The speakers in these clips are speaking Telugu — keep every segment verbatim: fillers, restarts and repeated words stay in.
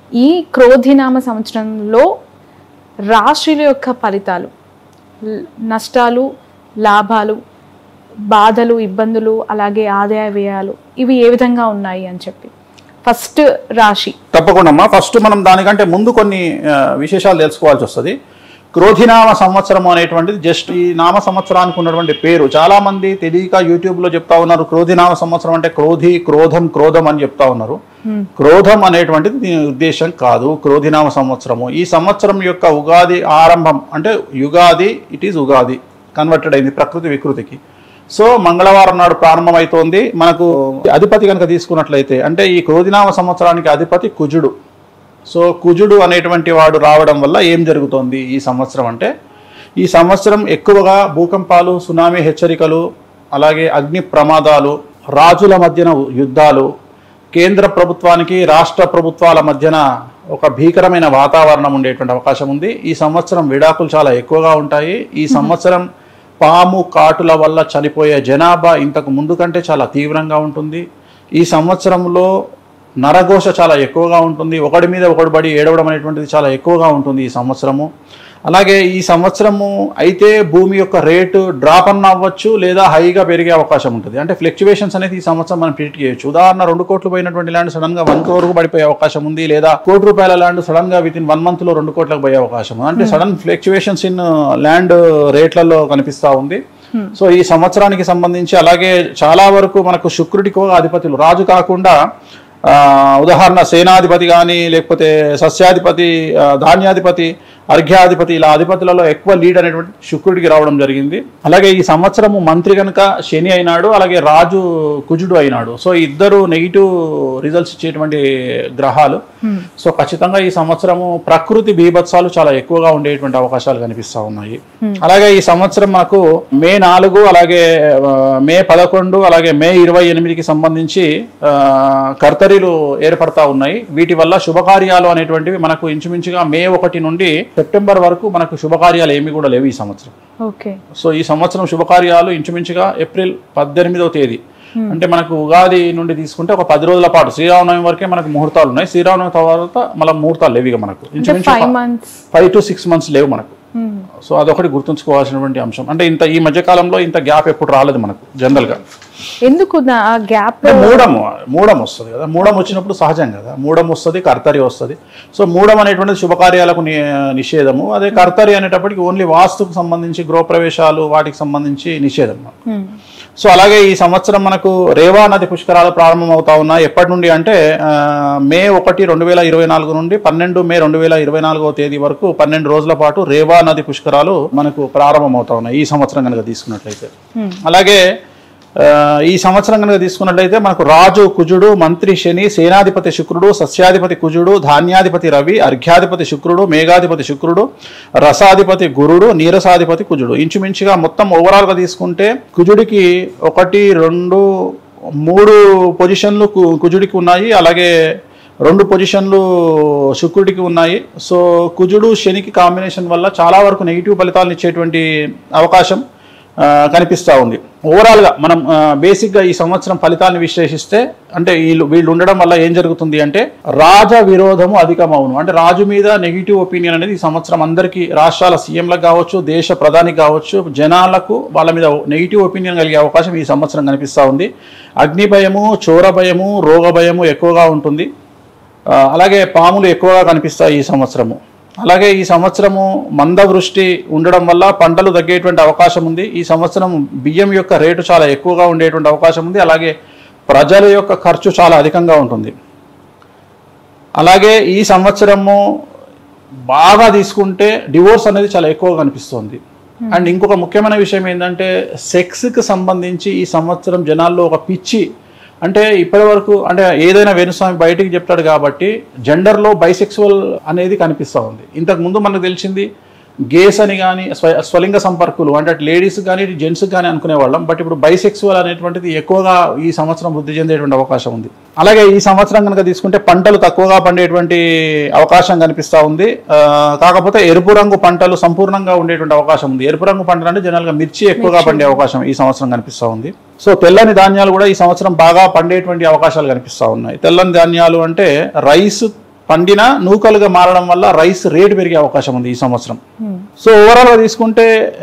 ఈ క్రోధినామ సంవత్సరంలో రాశుల యొక్క ఫలితాలు, నష్టాలు, లాభాలు, బాధలు, ఇబ్బందులు, అలాగే ఆదాయ వ్యయాలు ఇవి ఏ విధంగా ఉన్నాయి అని చెప్పి ఫస్ట్ రాశి. తప్పకుండా అమ్మా. ఫస్ట్ మనం దానికంటే ముందు కొన్ని విశేషాలు తెలుసుకోవాల్సి వస్తుంది. క్రోధినామ సంవత్సరం అనేటువంటిది జస్ట్ ఈ నామ సంవత్సరానికి ఉన్నటువంటి పేరు. చాలా మంది తెలియక యూట్యూబ్లో చెప్తా ఉన్నారు క్రోధినామ సంవత్సరం అంటే క్రోధి, క్రోధం, క్రోధం అని చెప్తా ఉన్నారు. క్రోధం అనేటువంటిది దీని ఉద్దేశం కాదు. క్రోధినామ సంవత్సరము ఈ సంవత్సరం యొక్క ఉగాది ఆరంభం అంటే Yugadi, it is Ugadi converted అయింది ప్రకృతి వికృతికి. సో మంగళవారం నాడు ప్రారంభమవుతోంది. మనకు అధిపతి కనుక తీసుకున్నట్లయితే అంటే ఈ క్రోధినామ సంవత్సరానికి అధిపతి కుజుడు. సో కుజుడు అనేటువంటి వాడు రావడం వల్ల ఏం జరుగుతోంది ఈ సంవత్సరం అంటే, ఈ సంవత్సరం ఎక్కువగా భూకంపాలు, సునామీ హెచ్చరికలు, అలాగే అగ్ని ప్రమాదాలు, రాజుల మధ్యన యుద్ధాలు, కేంద్ర ప్రభుత్వానికి రాష్ట్ర ప్రభుత్వాల మధ్యన ఒక భీకరమైన వాతావరణం ఉండేటువంటి అవకాశం ఉంది. ఈ సంవత్సరం విడాకులు చాలా ఎక్కువగా ఉంటాయి. ఈ సంవత్సరం పాము కాటుల వల్ల చనిపోయే జనాభా ఇంతకు ముందు కంటే చాలా తీవ్రంగా ఉంటుంది. ఈ సంవత్సరంలో నరఘోష చాలా ఎక్కువగా ఉంటుంది. ఒకడి మీద ఒకటి పడి ఏడవడం అనేటువంటిది చాలా ఎక్కువగా ఉంటుంది ఈ సంవత్సరము. అలాగే ఈ సంవత్సరము అయితే భూమి యొక్క రేటు డ్రాప్ అన్న అవ్వచ్చు లేదా హైగా పెరిగే అవకాశం ఉంటుంది. అంటే ఫ్లక్చువేషన్స్ అనేది ఈ సంవత్సరం మనం ప్రిడిక్ట్ చేయొచ్చు. ఉదాహరణ రెండు కోట్లు పోయినటువంటి ల్యాండ్ సడన్ గా వన్ క్రోర్ పడిపోయే అవకాశం ఉంది, లేదా కోటి రూపాయల ల్యాండ్ సడన్ గా విత్ ఇన్ వన్ మంత్ లో రెండు కోట్లకు పోయే అవకాశం ఉంది. అంటే సడన్ ఫ్లక్చువేషన్స్ ఇన్ ల్యాండ్ రేట్లలో కనిపిస్తా ఉంది. సో ఈ సంవత్సరానికి సంబంధించి అలాగే చాలా వరకు మనకు శుక్రుడికి అధిపతులు, రాజు కాకుండా ఉదాహరణ సేనాధిపతి కానీ లేకపోతే సస్యాధిపతి, ధాన్యాధిపతి, అర్ఘ్యాధిపతి ఇలా అధిపతులలో ఎక్కువ లీడ్ అనేటువంటి శుక్రుడికి రావడం జరిగింది. అలాగే ఈ సంవత్సరము మంత్రి కనుక శని అయినాడు, అలాగే రాజు కుజుడు అయినాడు. సో ఇద్దరు నెగిటివ్ రిజల్ట్స్ ఇచ్చేటువంటి గ్రహాలు. సో ఖచ్చితంగా ఈ సంవత్సరము ప్రకృతి బీభత్సాలు చాలా ఎక్కువగా ఉండేటువంటి అవకాశాలు కనిపిస్తూ ఉన్నాయి. అలాగే ఈ సంవత్సరం మనకు మే నాలుగు అలాగే మే పదకొండు అలాగే మే ఇరవై ఎనిమిదికి సంబంధించి కర్తరీలు ఏర్పడతా ఉన్నాయి. వీటి వల్ల శుభకార్యాలు అనేటువంటివి మనకు ఇంచుమించుగా మే ఒకటి నుండి సెప్టెంబర్ వరకు మనకు శుభకార్యాలు ఏమి కూడా లేవు ఈ సంవత్సరం. ఓకే. సో ఈ సంవత్సరం శుభకార్యాలు ఇంచుమించుగా ఏప్రిల్ పద్దెనిమిదవ తేదీ అంటే మనకు ఉగాది నుండి తీసుకుంటే ఒక పది రోజుల పాటు శ్రీరామనవమి వరకే మనకు ముహూర్తాలు ఉన్నాయి. శ్రీరామనవమి తర్వాత మళ్ళీ ముహూర్తాలు లేవు ఇక మనకు ఇంచుమించు ఫైవ్ టు సిక్స్ మంత్స్ లేవు మనకు. సో అదొకటి గుర్తుంచుకోవాల్సినటువంటి అంశం. అంటే ఇంత ఈ మధ్య కాలంలో ఇంత గ్యాప్ ఎప్పుడు రాలేదు మనకు జనరల్ గా. ఎందుకు గ్యాప్? మూడం మూడం వస్తుంది కదా, మూడం వచ్చినప్పుడు సహజం కదా, మూడం వస్తుంది, కర్తరి వస్తుంది. సో మూడం అనేటువంటిది శుభకార్యాలకు నిషేధము. అదే కర్తరి అనేటప్పటికి ఓన్లీ వాస్తుకు సంబంధించి గృహప్రవేశాలు వాటికి సంబంధించి నిషేధం. సో అలాగే ఈ సంవత్సరం మనకు రేవా నది పుష్కరాలు ప్రారంభం అవుతా ఉన్నాయి. ఎప్పటి నుండి అంటే మే ఒకటి రెండు వేల ఇరవై నాలుగు నుండి పన్నెండు మే రెండు వేల ఇరవై నాలుగవ తేదీ వరకు పన్నెండు రోజుల పాటు రేవా నది పుష్కరాలు మనకు ప్రారంభం అవుతా ఉన్నాయి ఈ సంవత్సరం కనుక తీసుకున్నట్లయితే. అలాగే ఈ సంవత్సరం కనుక తీసుకున్నట్లయితే మనకు రాజు కుజుడు, మంత్రి శని, సేనాధిపతి శుక్రుడు, సస్యాధిపతి కుజుడు, ధాన్యాధిపతి రవి, అర్ఘ్యాధిపతి శుక్రుడు, మేఘాధిపతి శుక్రుడు, రసాధిపతి గురుడు, నీరసాధిపతి కుజుడు. ఇంచుమించుగా మొత్తం ఓవరాల్గా తీసుకుంటే కుజుడికి ఒకటి రెండు మూడు పొజిషన్లు కుజుడికి ఉన్నాయి, అలాగే రెండు పొజిషన్లు శుక్రుడికి ఉన్నాయి. సో కుజుడు శనికి కాంబినేషన్ వల్ల చాలా వరకు నెగిటివ్ ఫలితాలను ఇచ్చేటువంటి అవకాశం కనిపిస్తూ ఉంది. ఓవరాల్గా మనం బేసిక్గా ఈ సంవత్సరం ఫలితాలను విశ్లేషిస్తే అంటే వీళ్ళు వీళ్ళు ఉండడం వల్ల ఏం జరుగుతుంది అంటే రాజ విరోధము అధికమవును. అంటే రాజు మీద నెగిటివ్ ఒపీనియన్ అనేది ఈ సంవత్సరం అందరికీ రాష్ట్రాల సీఎంలకు కావచ్చు, దేశ ప్రధానికి కావచ్చు, జనాలకు వాళ్ళ మీద నెగిటివ్ ఒపీనియన్ కలిగే అవకాశం ఈ సంవత్సరం కనిపిస్తూ ఉంది. అగ్ని భయము, చోర భయము, రోగ భయము ఎక్కువగా ఉంటుంది. అలాగే పాములు ఎక్కువగా కనిపిస్తాయి ఈ సంవత్సరము. అలాగే ఈ సంవత్సరము మందవృష్టి ఉండడం వల్ల పంటలు తగ్గేటువంటి అవకాశం ఉంది. ఈ సంవత్సరం బియ్యం యొక్క రేటు చాలా ఎక్కువగా ఉండేటువంటి అవకాశం ఉంది. అలాగే ప్రజల యొక్క ఖర్చు చాలా అధికంగా ఉంటుంది. అలాగే ఈ సంవత్సరము బాగా తీసుకుంటే డివోర్స్ అనేది చాలా ఎక్కువగా కనిపిస్తుంది. అండ్ ఇంకొక ముఖ్యమైన విషయం ఏంటంటే సెక్స్కి సంబంధించి ఈ సంవత్సరం జనాల్లో ఒక పిచ్చి, అంటే ఇప్పటి వరకు అంటే ఏదైనా వేణుస్వామి బయటికి చెప్తాడు కాబట్టి జెండర్లో బైసెక్సువల్ అనేది కనిపిస్తూ ఉంది. ఇంతకు ముందు మనకు తెలిసింది గేస్ అని కానీ స్వ స్వలింగ సంపర్కులు అంటే లేడీస్ కానీ జెంట్స్కి కానీ అనుకునేవాళ్ళం. బట్ ఇప్పుడు బైసెక్సువల్ అనేటువంటిది ఎక్కువగా ఈ సంవత్సరం వృద్ధి చెందేటువంటి అవకాశం ఉంది. అలాగే ఈ సంవత్సరం కనుక తీసుకుంటే పంటలు తక్కువగా పండేటువంటి అవకాశం కనిపిస్తూ ఉంది. కాకపోతే ఎరుపు రంగు పంటలు సంపూర్ణంగా ఉండేటువంటి అవకాశం ఉంది. ఎరుపు రంగు పంటలు అంటే జనరల్గా మిర్చి ఎక్కువగా పండే అవకాశం ఈ సంవత్సరం కనిపిస్తూ ఉంది. సో తెల్లని ధాన్యాలు కూడా ఈ సంవత్సరం బాగా పండేటువంటి అవకాశాలు కనిపిస్తూ ఉన్నాయి. తెల్లని ధాన్యాలు అంటే రైస్, పండిన నూకలుగా మారడం వల్ల రైస్ రేటు పెరిగే అవకాశం ఉంది ఈ సంవత్సరం. సో ఓవరాల్గా తీసుకుంటే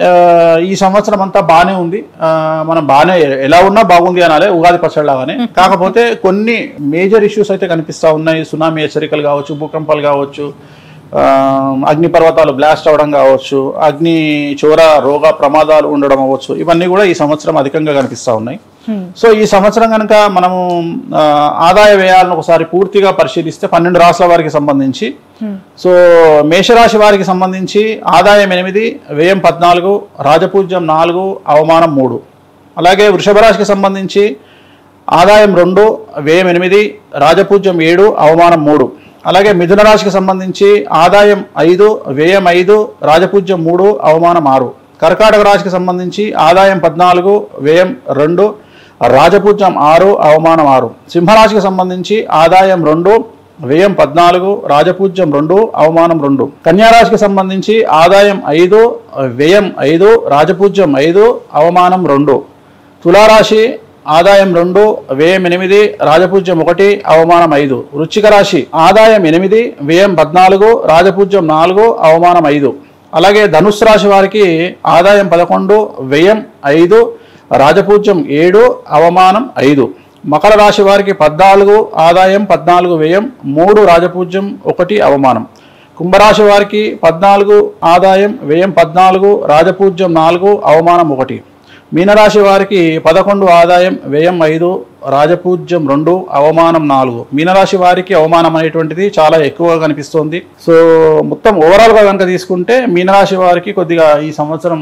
ఈ సంవత్సరం అంతా బాగానే ఉంది. మనం బాగానే ఎలా ఉన్నా బాగుంది అనాలి ఉగాది పచ్చడి లాగానే. కాకపోతే కొన్ని మేజర్ ఇష్యూస్ అయితే కనిపిస్తూ ఉన్నాయి. సునామీ హెచ్చరికలు కావచ్చు, భూకంపాలు కావచ్చు, అగ్ని పర్వతాలు బ్లాస్ట్ అవ్వడం కావచ్చు, అగ్ని చోర రోగ ప్రమాదాలు ఉండడం అవ్వచ్చు, ఇవన్నీ కూడా ఈ సంవత్సరం అధికంగా కనిపిస్తూ ఉన్నాయి. సో ఈ సంవత్సరం కనుక మనము ఆదాయ వ్యయాలను ఒకసారి పూర్తిగా పరిశీలిస్తే పన్నెండు రాష్ట్రాల వారికి సంబంధించి, సో మేషరాశి వారికి సంబంధించి ఆదాయం ఎనిమిది, వ్యయం పద్నాలుగు, రాజపూజ్యం నాలుగు, అవమానం మూడు. అలాగే వృషభ రాశికి సంబంధించి ఆదాయం రెండు, వ్యయం ఎనిమిది, రాజపూజ్యం ఏడు, అవమానం మూడు. అలాగే మిథున రాశికి సంబంధించి ఆదాయం ఐదు, వ్యయం ఐదు, రాజపూజ్యం మూడు, అవమానం ఆరు. కర్కాటక రాశికి సంబంధించి ఆదాయం పద్నాలుగు, వ్యయం రెండు, రాజపూజ్యం ఆరు, అవమానం ఆరు. సింహరాశికి సంబంధించి ఆదాయం రెండు, వ్యయం పద్నాలుగు, రాజపూజ్యం రెండు, అవమానం రెండు. కన్యారాశికి సంబంధించి ఆదాయం ఐదు, వ్యయం ఐదు, రాజపూజ్యం ఐదు, అవమానం రెండు. తులారాశి ఆదాయం రెండు, వ్యయం ఎనిమిది, రాజపూజ్యం ఒకటి, అవమానం ఐదు. వృశ్చిక రాశి ఆదాయం ఎనిమిది, వ్యయం పద్నాలుగు, రాజపూజ్యం నాలుగు, అవమానం ఐదు. అలాగే ధనుస్సు రాశి వారికి ఆదాయం పదకొండు, వ్యయం ఐదు, రాజపూజ్యం ఏడు, అవమానం ఐదు. మకర రాశి వారికి పద్నాలుగు, ఆదాయం పద్నాలుగు, వ్యయం మూడు, రాజపూజ్యం ఒకటి, అవమానం. కుంభరాశి వారికి పద్నాలుగు, ఆదాయం వ్యయం పద్నాలుగు, రాజపూజ్యం నాలుగు, అవమానం ఒకటి. మీనరాశి వారికి పదకొండు, ఆదాయం వ్యయం ఐదు, రాజపూజ్యం రెండు, అవమానం నాలుగు. మీనరాశి వారికి అవమానం అనేటువంటిది చాలా ఎక్కువగా కనిపిస్తోంది. సో మొత్తం ఓవరాల్గా కనుక తీసుకుంటే మీనరాశి వారికి కొద్దిగా ఈ సంవత్సరం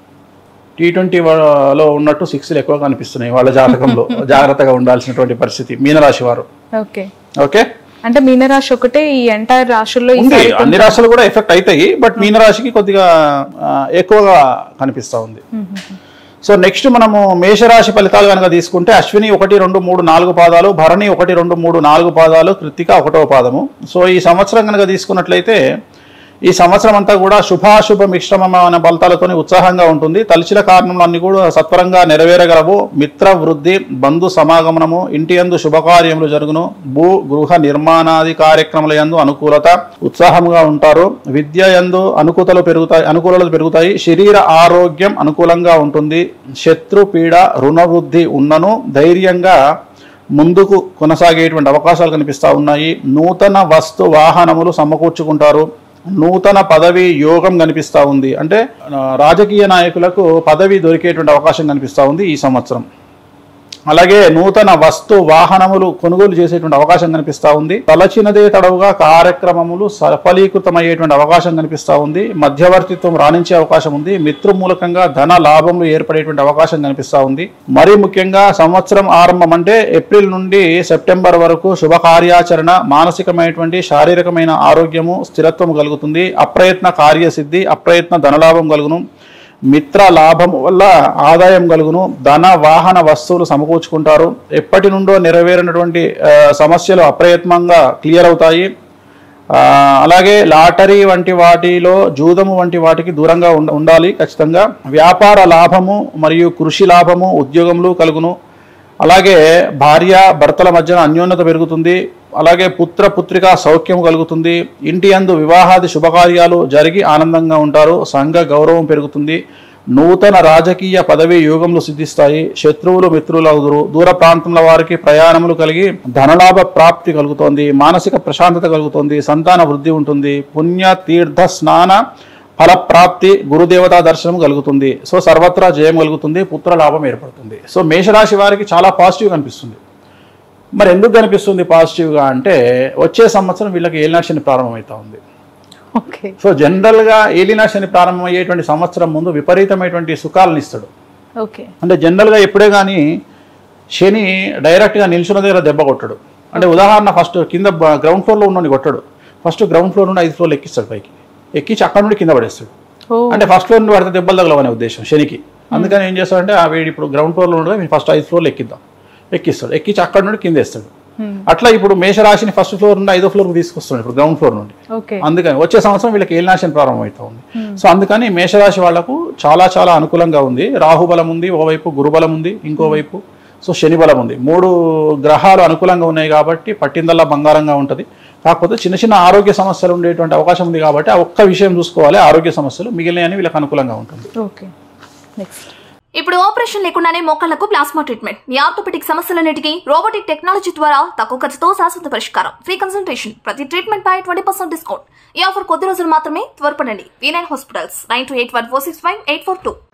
టీ ట్వంటీలో ఉన్నట్టు సిక్స్లు ఎక్కువ కనిపిస్తున్నాయి వాళ్ళ జాతకంలో. జాగ్రత్తగా ఉండాల్సినటువంటి పరిస్థితి మీనరాశి వారు. ఓకే ఓకే అంటే మీనరాశి ఒకటే ఈ ఎంటైర్ రాశుల్లో ఉంది, అన్ని రాశులు కూడా ఎఫెక్ట్ అవుతాయి, బట్ మీనరాశికి కొద్దిగా ఎక్కువగా కనిపిస్తూ ఉంది. సో నెక్స్ట్ మనము మేషరాశి ఫలితాలు కనుక తీసుకుంటే అశ్విని ఒకటి రెండు మూడు నాలుగు పాదాలు, భరణి ఒకటి రెండు మూడు నాలుగు పాదాలు, కృత్తిక ఒకటో పాదము. సో ఈ సంవత్సరం కనుక తీసుకున్నట్లయితే ఈ సంవత్సరం అంతా కూడా శుభాశుభ మిశ్రమమైన ఫలితాలతో ఉత్సాహంగా ఉంటుంది. తలచిన కారణంలో అన్ని కూడా సత్వరంగా నెరవేరగలవు. మిత్ర వృద్ధి, బంధు సమాగమనము, ఇంటి యందు శుభకార్యములు జరుగును. భూ గృహ నిర్మాణాది కార్యక్రమాల యందు అనుకూలత, ఉత్సాహంగా ఉంటారు. విద్య యందు అనుకూలతలు పెరుగుతాయి అనుకూలతలు పెరుగుతాయి శరీర ఆరోగ్యం అనుకూలంగా ఉంటుంది. శత్రు పీడ రుణ వృద్ధి ఉన్నను ధైర్యంగా ముందుకు కొనసాగేటువంటి అవకాశాలు కనిపిస్తూ ఉన్నాయి. నూతన వస్తు వాహనములు సమకూర్చుకుంటారు. నూతన పదవి యోగం కనిపిస్తూ ఉంది. అంటే రాజకీయ నాయకులకు పదవి దొరికేటువంటి అవకాశం కనిపిస్తూ ఉంది ఈ సంవత్సరం. అలాగే నూతన వస్తు వాహనములు కొనుగోలు చేసేటువంటి అవకాశం కనిపిస్తూ ఉంది. తలచినదే తడవుగా కార్యక్రమములు సఫలీకృతమయ్యేటువంటి అవకాశం కనిపిస్తూ ఉంది. మధ్యవర్తిత్వం రాణించే అవకాశం ఉంది. మిత్రు మూలకంగా ధన లాభములు ఏర్పడేటువంటి అవకాశం కనిపిస్తూ ఉంది. మరీ ముఖ్యంగా సంవత్సరం ఆరంభం అంటే ఏప్రిల్ నుండి సెప్టెంబర్ వరకు శుభకార్యాచరణ, మానసికమైనటువంటి శారీరకమైన ఆరోగ్యము, స్థిరత్వం కలుగుతుంది. అప్రయత్న కార్యసిద్ధి, అప్రయత్న ధనలాభం కలుగును. మిత్ర లాభం వల్ల ఆదాయం కలుగును. ధన వాహన వస్తువులు సమకూర్చుకుంటారు. ఎప్పటి నుండో నెరవేరినటువంటి సమస్యలు అప్రయత్నంగా క్లియర్ అవుతాయి. అలాగే లాటరీ వంటి వాటిలో జూదము వంటి వాటికి దూరంగా ఉండాలి ఖచ్చితంగా. వ్యాపార లాభము మరియు కృషి లాభము, ఉద్యోగములు కలుగును. అలాగే భార్య భర్తల మధ్యన అన్యోన్యత పెరుగుతుంది. అలాగే పుత్ర పుత్రికా సౌఖ్యం కలుగుతుంది. ఇంటి యందు వివాహాది శుభకార్యాలు జరిగి ఆనందంగా ఉంటారు. సంఘ గౌరవం పెరుగుతుంది. నూతన రాజకీయ పదవి యోగములు సిద్ధిస్తాయి. శత్రువులు మిత్రులు అవుదురు. దూర ప్రాంతంలో వారికి ప్రయాణములు కలిగి ధనలాభ ప్రాప్తి కలుగుతోంది. మానసిక ప్రశాంతత కలుగుతుంది. సంతాన వృద్ధి ఉంటుంది. పుణ్య తీర్థ స్నాన ఫలప్రాప్తి, గురుదేవతా దర్శనం కలుగుతుంది. సో సర్వత్రా జయం కలుగుతుంది. పుత్ర లాభం ఏర్పడుతుంది. సో మేషరాశి వారికి చాలా పాజిటివ్ కనిపిస్తుంది. మరి ఎందుకు కనిపిస్తుంది పాజిటివ్గా అంటే వచ్చే సంవత్సరం వీళ్ళకి ఏలినాటి శని ప్రారంభమవుతా ఉంది. ఓకే సో జనరల్గా ఏలినాటి శని ప్రారంభమయ్యేటువంటి సంవత్సరం ముందు విపరీతమైనటువంటి సుఖాలను ఇస్తాడు. ఓకే అంటే జనరల్గా ఎప్పుడే కానీ శని డైరెక్ట్గా నిల్చున్న దగ్గర దెబ్బ కొట్టడు. అంటే ఉదాహరణ ఫస్ట్ కింద గ్రౌండ్ ఫ్లోర్లో ఉన్నోని కొట్టడు. ఫస్ట్ గ్రౌండ్ ఫ్లోర్ నుండి ఐదు ఫ్లోర్లు ఎక్కిస్తాడు పైకి. ఎక్కించి అక్కడ నుండి కింద పడేస్తాడు. అంటే ఫస్ట్ ఫ్లోర్ నుండి పడితే దెబ్బలు తగలవనే ఉద్దేశం శనికి. అందుకని ఏం చేస్తాడంటే ఆ వీడు ఇప్పుడు గ్రౌండ్ ఫ్లోర్లో ఉండగా మేము ఫస్ట్ ఐదు ఫ్లోర్లు ఎక్కిద్దాం, ఎక్కిస్తాడు. ఎక్కించి అక్కడ నుండి కింద వేస్తాడు. అట్లా ఇప్పుడు మేషరాశిని ఫస్ట్ ఫ్లోర్ నుండి ఐదో ఫ్లోర్కి తీసుకొస్తున్నాడు ఇప్పుడు గ్రౌండ్ ఫ్లోర్ నుండి. అందుకని వచ్చే సంవత్సరం వీళ్ళకి ఏలినాశని ప్రారంభం అవుతా ఉంది. సో అందుకని మేషరాశి వాళ్లకు చాలా చాలా అనుకూలంగా ఉంది. రాహుబలం ఉంది, ఓవైపు గురుబలం ఉంది, ఇంకోవైపు సో శని బలం ఉంది. మూడు గ్రహాలు అనుకూలంగా ఉన్నాయి కాబట్టి పట్టిందల్లా బంగారంగా ఉంటుంది. కాకపోతే చిన్న చిన్న ఆరోగ్య సమస్యలు ఉండేటువంటి అవకాశం ఉంది కాబట్టి ఆ ఒక్క విషయం చూసుకోవాలి, ఆరోగ్య సమస్యలు మిగిలినవి వీళ్ళకి అనుకూలంగా ఉంటుంది. ఓకే నెక్స్ట్ ఇప్పుడు ఆపరేషన్ లేకుండానే మోకాళ్లకు ప్లాస్మా ట్రీట్మెంట్. మీ ఆర్థోపెటిక్ సమస్యలన్నిటికీ రోబోటిక్ టెక్నాలజీ ద్వారా తక్కువ ఖర్చుతో శాశ్వత పరిష్కారం. ఫ్రీ కన్సల్టేషన్, ప్రతి ట్రీట్మెంట్ పై ట్వంటీ పర్సెంట్ డిస్కౌంట్. ఈ ఆఫర్ కొద్ది రోజులు మాత్రమే. త్వరపడండి. V nine hospitals, nine two eight one four six five eight four two.